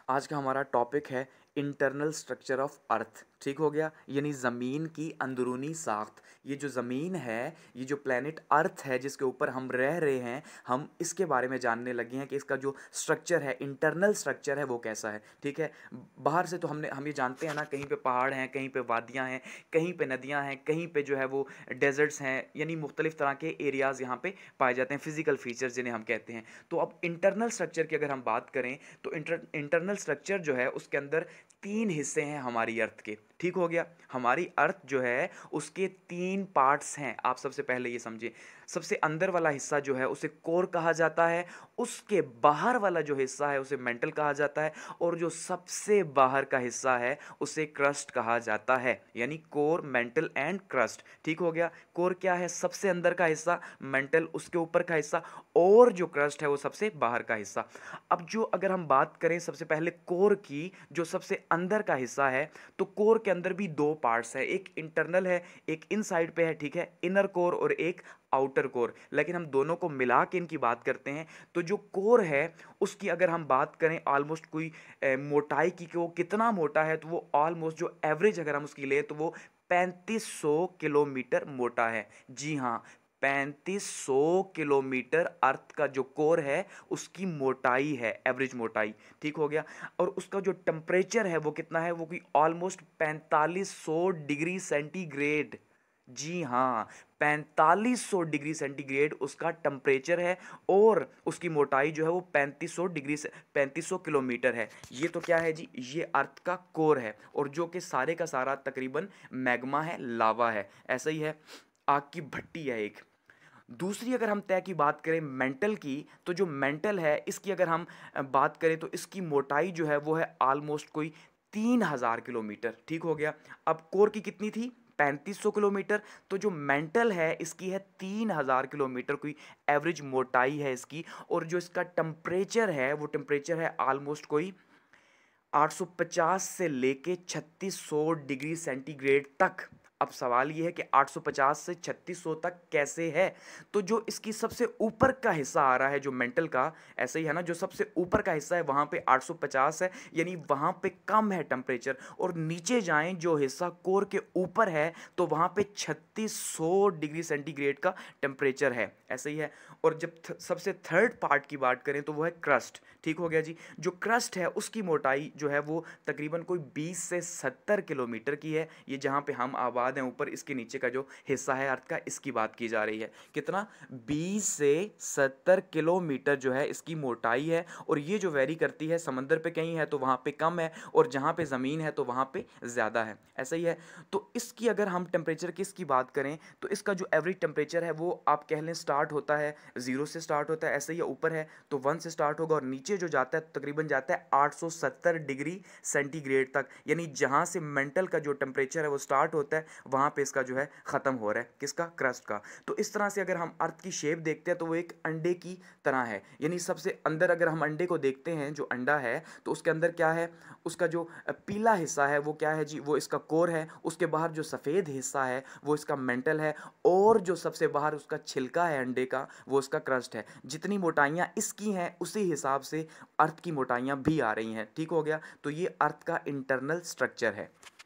आज का हमारा टॉपिक है इंटरनल स्ट्रक्चर ऑफ अर्थ। ठीक हो गया, यानी ज़मीन की अंदरूनी साख्त। ये जो ज़मीन है, ये जो प्लेनेट अर्थ है जिसके ऊपर हम रह रहे हैं, हम इसके बारे में जानने लगे हैं कि इसका जो स्ट्रक्चर है, इंटरनल स्ट्रक्चर है, वो कैसा है। ठीक है, बाहर से तो हम ये जानते हैं ना, कहीं पे पहाड़ हैं, कहीं पे वादियाँ हैं, कहीं पे नदियाँ हैं, कहीं पे जो है वो डेजर्ट्स हैं, यानी मुख्तलिफ तरह के एरियाज़ यहाँ पे पाए जाते हैं, फिजिकल फीचर्स जिन्हें हम कहते हैं। तो अब इंटरनल स्ट्रक्चर की अगर हम बात करें तो इंटरनल स्ट्रक्चर जो है उसके अंदर तीन हिस्से हैं हमारी अर्थ के। ठीक हो गया, हमारी अर्थ जो है उसके तीन पार्ट्स हैं। आप सबसे पहले ये समझिए, सबसे अंदर वाला हिस्सा जो है उसे कोर कहा जाता है, उसके बाहर वाला जो हिस्सा है उसे मेंटल कहा जाता है, और जो सबसे बाहर का हिस्सा है उसे क्रस्ट कहा जाता है। यानी कोर, मेंटल एंड क्रस्ट। ठीक हो गया, कोर क्या है? सबसे अंदर का हिस्सा, मेंटल उसके ऊपर का हिस्सा, और जो क्रस्ट है वो सबसे बाहर का हिस्सा। अब जो अगर हम बात करें सबसे पहले कोर की, जो सबसे अंदर का हिस्सा है, तो कोर के अंदर भी दो पार्ट्स है, एक इंटरनल है, एक इनसाइड पे है। ठीक है, इनर कोर और एक आउटर कोर। लेकिन हम दोनों को मिला के इनकी बात करते हैं। तो जो कोर है उसकी अगर हम बात करें ऑलमोस्ट कोई मोटाई की, कि वो कितना मोटा है, तो वो ऑलमोस्ट जो एवरेज अगर हम उसकी लें तो वो 3500 किलोमीटर मोटा है। जी हाँ, 3500 किलोमीटर अर्थ का जो कोर है उसकी मोटाई है, एवरेज मोटाई। ठीक हो गया, और उसका जो टेम्परेचर है वो कितना है? वो कोई ऑलमोस्ट 4500 डिग्री सेंटीग्रेड। जी हाँ, 4500 डिग्री सेंटीग्रेड उसका टेम्परेचर है, और उसकी मोटाई जो है वो 3500 डिग्री से 3500 किलोमीटर है। ये तो क्या है जी? ये अर्थ का कोर है, और जो कि सारे का सारा तकरीबन मैग्मा है, लावा है, ऐसा ही है, आग की भट्टी है एक। दूसरी अगर हम तय की बात करें मेंटल की, तो जो मेंटल है इसकी अगर हम बात करें तो इसकी मोटाई जो है वो है ऑलमोस्ट कोई 3000 किलोमीटर। ठीक हो गया, अब कोर की कितनी थी? 3500 किलोमीटर। तो जो मेंटल है इसकी है 3000 किलोमीटर कोई एवरेज मोटाई है इसकी, और जो इसका टेम्परेचर है वो टेम्परेचर है ऑलमोस्ट कोई 850 से लेके 3600 डिग्री सेंटीग्रेड तक। अब सवाल ये है कि 850 से 3600 तक कैसे है? तो जो इसकी सबसे ऊपर का हिस्सा आ रहा है जो मेंटल का, ऐसे ही है ना, जो सबसे ऊपर का हिस्सा है वहाँ पे 850 है, यानी वहाँ पे कम है टेम्परेचर, और नीचे जाएं जो हिस्सा कोर के ऊपर है तो वहाँ पे 3600 डिग्री सेंटीग्रेड का टेम्परेचर है, ऐसे ही है। और जब सबसे थर्ड पार्ट की बात करें तो वो है क्रस्ट। ठीक हो गया जी, जो क्रस्ट है उसकी मोटाई जो है वो तकरीबन कोई 20 से 70 किलोमीटर की है। ये जहाँ पे हम आबाद हैं ऊपर, इसके नीचे का जो हिस्सा है अर्थ का, इसकी बात की जा रही है। कितना? 20 से 70 किलोमीटर जो है इसकी मोटाई है, और ये जो वेरी करती है, समंदर पे कहीं है तो वहाँ पे कम है, और जहाँ पे ज़मीन है तो वहाँ पे ज़्यादा है, ऐसा ही है। तो इसकी अगर हम टेम्परेचर की इसकी बात करें तो इसका जो एवरेज टेम्परेचर है वो आप कह लें स्टार्ट होता है 0 से स्टार्ट होता है, ऐसे ही ऊपर है तो 1 से स्टार्ट होगा, और नीचे जो जाता है तकरीबन जाता है 870 डिग्री सेंटीग्रेड तक। यानी जहाँ से मेंटल का जो टेम्परेचर है वो स्टार्ट होता है, वहाँ पे इसका जो है ख़त्म हो रहा है, किसका? क्रस्ट का। तो इस तरह से अगर हम अर्थ की शेप देखते हैं तो वो एक अंडे की तरह है। यानी सबसे अंदर अगर हम अंडे को देखते हैं, जो अंडा है, तो उसके अंदर क्या है? उसका जो पीला हिस्सा है वो क्या है जी? वो इसका कोर है। उसके बाहर जो सफ़ेद हिस्सा है वो इसका मेंटल है, और जो सबसे बाहर उसका छिलका है अंडे का, वो उसका क्रस्ट है। जितनी मोटाइयाँ इसकी हैं उसी हिसाब से अर्थ की मोटाइयाँ भी आ रही हैं। ठीक हो गया, तो ये अर्थ का इंटरनल स्ट्रक्चर है।